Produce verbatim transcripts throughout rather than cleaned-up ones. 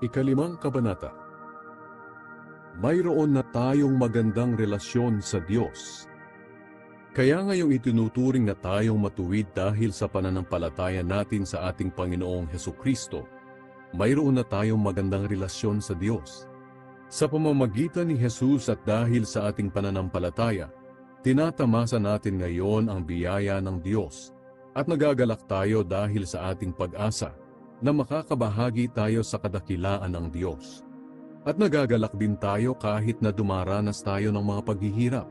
Ikalimang kabanata. Mayroon na tayong magandang relasyon sa Diyos. Kaya ngayong itinuturing na tayong matuwid dahil sa pananampalataya natin sa ating Panginoong Hesukristo, mayroon na tayong magandang relasyon sa Diyos. Sa pamamagitan ni Jesus at dahil sa ating pananampalataya, tinatamasa natin ngayon ang biyaya ng Diyos at nagagalak tayo dahil sa ating pag-asa na makakabahagi tayo sa kadakilaan ng Diyos. At nagagalak din tayo kahit na dumaranas tayo ng mga paghihirap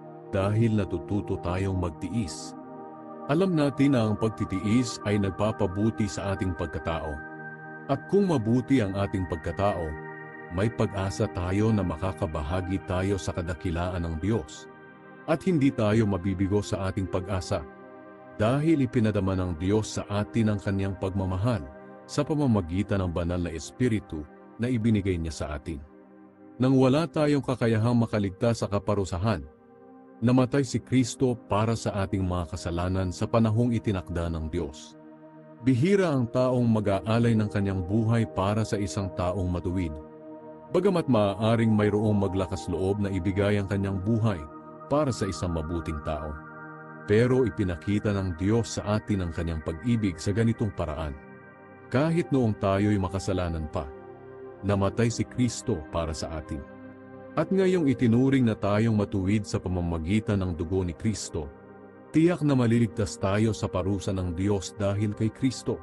dahil natututo tayong magtiis. Alam natin na ang pagtitiis ay nagpapabuti sa ating pagkatao. At kung mabuti ang ating pagkatao, may pag-asa tayo na makakabahagi tayo sa kadakilaan ng Diyos. At hindi tayo mabibigo sa ating pag-asa dahil ipinadama ng Diyos sa atin ang kanyang pagmamahal sa pamamagitan ng banal na Espiritu na ibinigay niya sa atin. Nang wala tayong kakayahang makaligtas sa kaparusahan, namatay si Kristo para sa ating mga kasalanan sa panahong itinakda ng Diyos. Bihira ang taong mag-aalay ng kanyang buhay para sa isang taong matuwid. Bagamat maaaring mayroong maglakas loob na ibigay ang kanyang buhay para sa isang mabuting tao. Pero ipinakita ng Diyos sa atin ang kanyang pag-ibig sa ganitong paraan. Kahit noong tayo'y makasalanan pa, namatay si Kristo para sa atin. At ngayong itinuring na tayong matuwid sa pamamagitan ng dugo ni Kristo, tiyak na maliligtas tayo sa parusa ng Diyos dahil kay Kristo.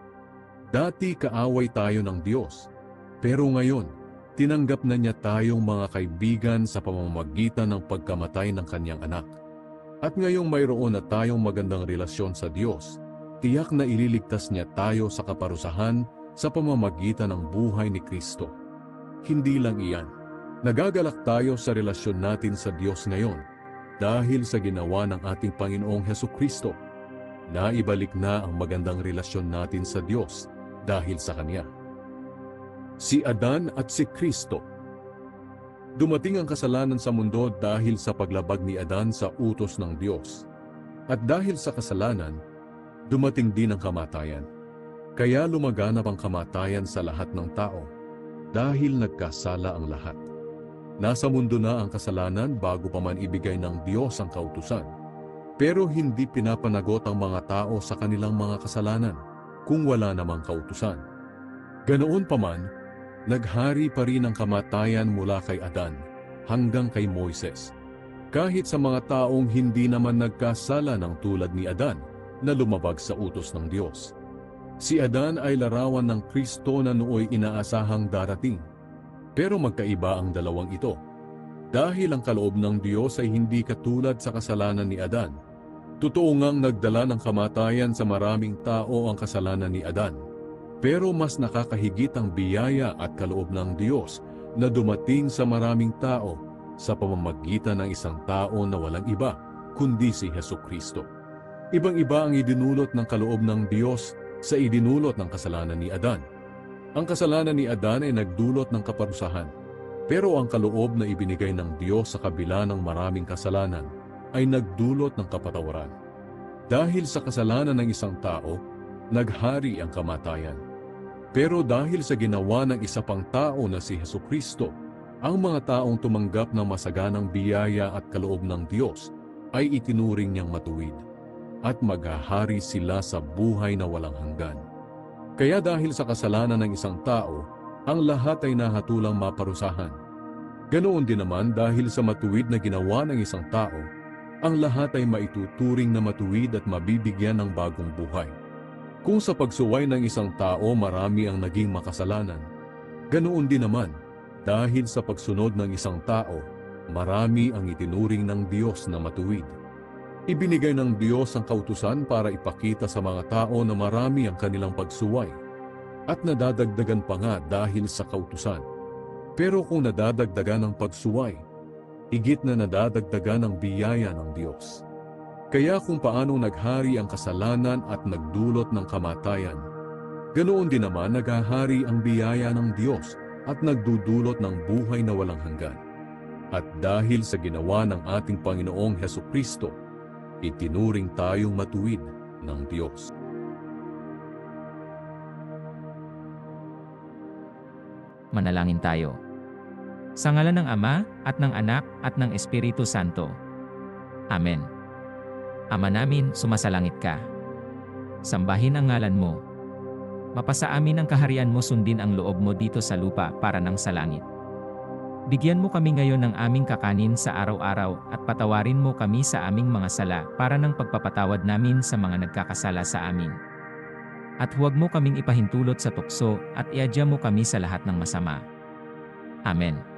Dati kaaway tayo ng Diyos, pero ngayon, tinanggap na niya tayong mga kaibigan sa pamamagitan ng pagkamatay ng kanyang anak. At ngayong mayroon na tayong magandang relasyon sa Diyos, tiyak na ililigtas niya tayo sa kaparusahan sa pamamagitan ng buhay ni Kristo. Hindi lang iyan. Nagagalak tayo sa relasyon natin sa Diyos ngayon dahil sa ginawa ng ating Panginoong Hesukristo. Naibalik na ang magandang relasyon natin sa Diyos dahil sa Kanya. Si Adan at si Kristo. Dumating ang kasalanan sa mundo dahil sa paglabag ni Adan sa utos ng Diyos. At dahil sa kasalanan, dumating din ang kamatayan. Kaya lumaganap ang kamatayan sa lahat ng tao dahil nagkasala ang lahat. Nasa mundo na ang kasalanan bago pa man ibigay ng Diyos ang kautusan. Pero hindi pinapanagot ang mga tao sa kanilang mga kasalanan kung wala namang kautusan. Ganoon pa man, naghari pa rin ang kamatayan mula kay Adan hanggang kay Moises. Kahit sa mga taong hindi naman nagkasala ng tulad ni Adan na lumabag sa utos ng Diyos. Si Adan ay larawan ng Kristo na nooy inaasahang darating. Pero magkaiba ang dalawang ito. Dahil ang kaloob ng Diyos ay hindi katulad sa kasalanan ni Adan. Totoo ngang nagdala ng kamatayan sa maraming tao ang kasalanan ni Adan. Pero mas nakakahigit ang biyaya at kaloob ng Diyos na dumating sa maraming tao sa pamamagitan ng isang tao na walang iba, kundi si Hesukristo. Ibang-iba ang idinulot ng kaloob ng Diyos sa idinulot ng kasalanan ni Adan. Ang kasalanan ni Adan ay nagdulot ng kaparusahan, pero ang kaloob na ibinigay ng Diyos sa kabila ng maraming kasalanan ay nagdulot ng kapatawaran. Dahil sa kasalanan ng isang tao, naghari ang kamatayan. Pero dahil sa ginawa ng isa pang tao na si Hesukristo, ang mga taong tumanggap ng masaganang biyaya at kaloob ng Diyos ay itinuring niyang matuwid. At maghahari sila sa buhay na walang hanggan. Kaya dahil sa kasalanan ng isang tao, ang lahat ay nahatulang maparusahan. Ganoon din naman dahil sa matuwid na ginawa ng isang tao, ang lahat ay maituturing na matuwid at mabibigyan ng bagong buhay. Kung sa pagsuway ng isang tao marami ang naging makasalanan, ganoon din naman dahil sa pagsunod ng isang tao, marami ang itinuring ng Diyos na matuwid. Ibinigay ng Diyos ang kautusan para ipakita sa mga tao na marami ang kanilang pagsuway at nadadagdagan pa nga dahil sa kautusan. Pero kung nadadagdagan ng pagsuway, higit na nadadagdagan ang biyaya ng Diyos. Kaya kung paanong naghari ang kasalanan at nagdulot ng kamatayan, ganoon din naman naghahari ang biyaya ng Diyos at nagdudulot ng buhay na walang hanggan. At dahil sa ginawa ng ating Panginoong Hesukristo, itinuring tayong matuwid ng Diyos. Manalangin tayo. Sa ngalan ng Ama, at ng Anak, at ng Espiritu Santo. Amen. Ama namin, sumasalangit ka. Sambahin ang ngalan mo. Mapasa amin ang kaharian mo, sundin ang loob mo dito sa lupa para nang sa langit. Bigyan mo kami ngayon ng aming kakanin sa araw-araw at patawarin mo kami sa aming mga sala para ng pagpapatawad namin sa mga nagkakasala sa amin. At huwag mo kaming ipahintulot sa tukso at iadya mo kami sa lahat ng masama. Amen.